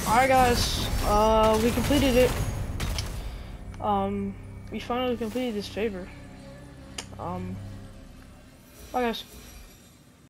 Alright guys, we completed it. We finally completed this favor. Bye guys.